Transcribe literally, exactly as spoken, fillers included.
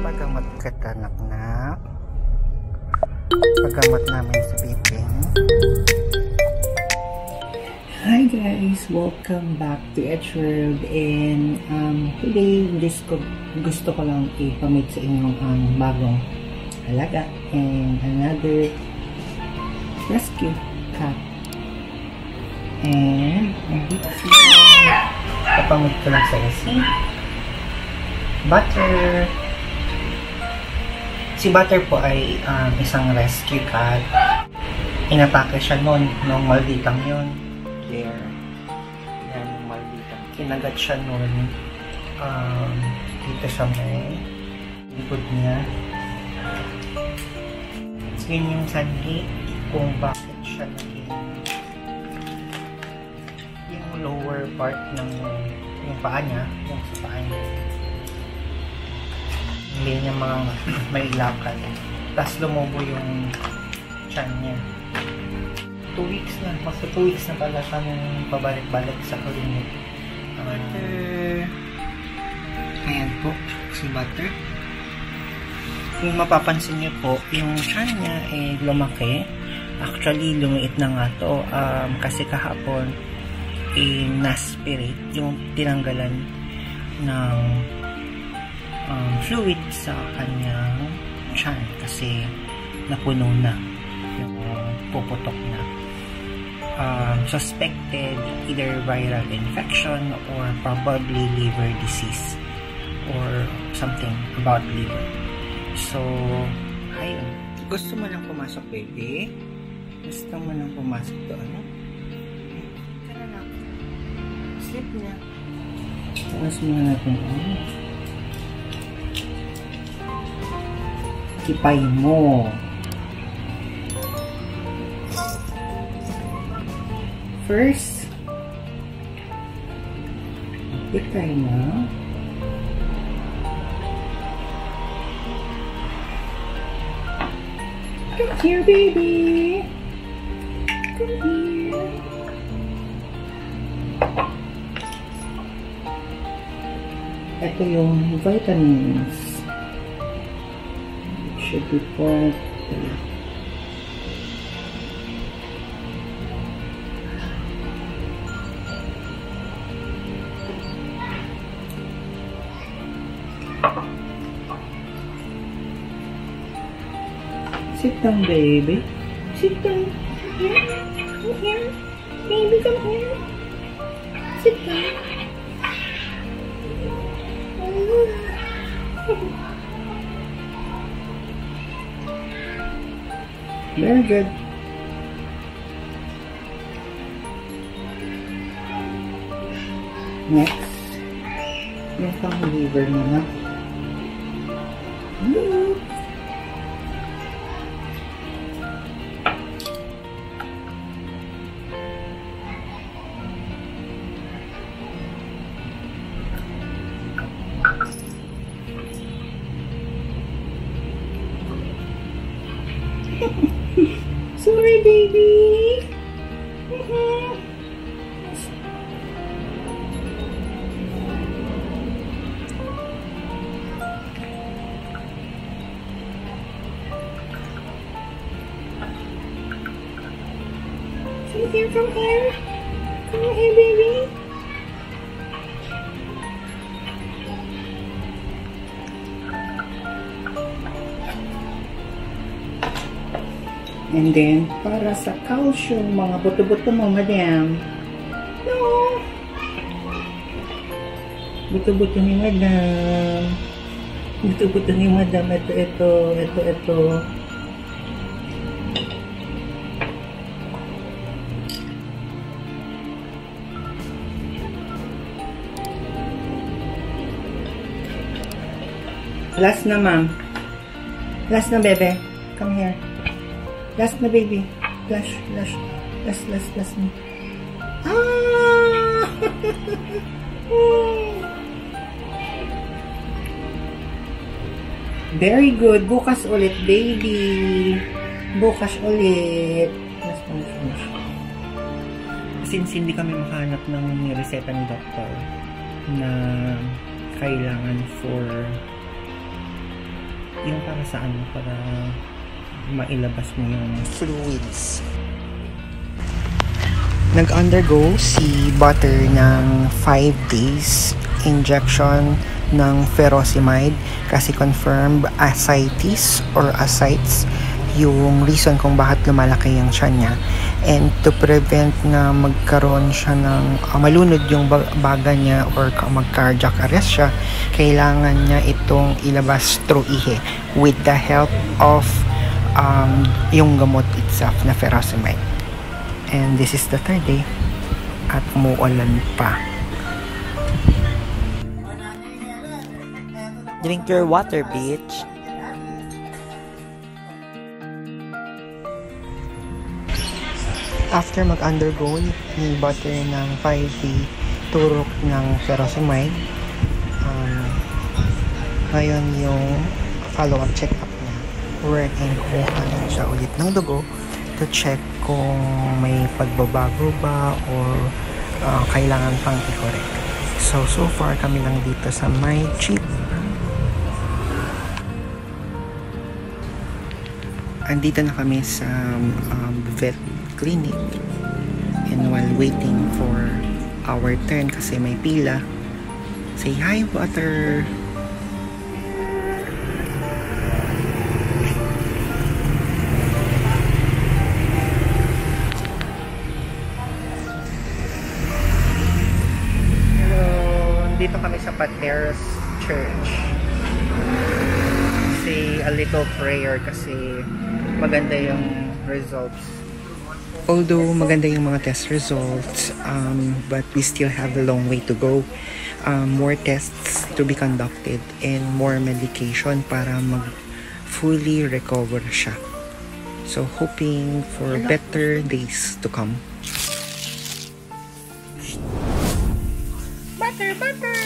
Pagamat katanak na pagamat namin sa bibing. Hi guys, welcome back to Edge World, and um, today this ko, gusto ko lang ipamit sa inyong ang um, bagong alaga and another rescue cat. And nandito siya, kapamit ko lang sa si Butter. Si Butter po ay um, isang rescue cat. Inatake siya noon, nung malditang yun. There. Yan, yung malditang. Kinagat siya noon. Um, dito sa may likod niya. Yun yung sanhi kung bakit siya naging yung lower part ng yung paa niya, yung sa paa niya. Hindi niya mga may ilakad. Tapos lumubo yung tiyan niya. Two weeks na. Magsa two weeks na pala siya nung pabalik-balik sa klinik. Butter. Ayan po, si Butter. Kung mapapansin niyo po, yung tiyan niya eh lumaki. Actually, lumiit na nga to. Um, kasi kahapon, eh, na-spirit yung tinanggalan ng Um, fluid sa kanyang tiyan kasi napuno na, yung puputok na. Um, suspected either viral infection or probably liver disease or something about liver. So, ayun. Gusto mo lang pumasok, baby? Gusto mo lang pumasok doon? Tara na. Sleep na. Tapos mo na natin. Kipay mo. First, kipay mo. Come here, baby. Come here. Ito yung vitamins. Should be poured. Sit down, baby. Sit down. Come here. Come here. Baby, come here. Sit down. Very good. Next, yung pang liver mo na. Mm. Sorry, baby. Mm-hmm. Come here, come here. Come here, baby. And then, para sa calcium, mga buto-buto mo, madam. No! Buto-buto ni madam. Buto-buto ni madam. Ito, ito, ito, ito. Last na, ma'am. Last na, bebe. Come here. Last na, baby. Last, last, last, last, last na. Ah! Very good. Bukas ulit, baby. Bukas ulit. Last na, last na. Since hindi kami makahanap ng reseta ni doktor na kailangan for Yung para sa ano, para mailabas mo yung fluids. Nag-undergo si Butter ng five days injection ng furosemide kasi confirmed ascites or ascites yung reason kung bakit lumalaki yung tiyan niya, and to prevent na magkaroon siya ng uh, malunod yung baga niya or mag-cardiac arrest siya, kailangan niya itong ilabas through ihe with the help of um, yung gamot itself na furosemide. And this is the third day at umuulan pa. Drink your water, bitch. After mag-undergo ni Butter ng five day turok ng furosemide, um, ngayon yung follow-up check-up niya, wherein kukuha siya ulit ng dugo to check kung may pagbabago ba or uh, kailangan pang i-correct. So, so far kami lang dito sa my chip. Andito na kami sa um, vet clinic, and while waiting for our turn kasi may pila, say hi, Butter. Dito kami sa Pateros Church. Say a little prayer kasi maganda yung results. Although maganda yung mga test results, um, but we still have a long way to go. Um, more tests to be conducted and more medication para mag fully recover siya. So hoping for better days to come. Butter, butter!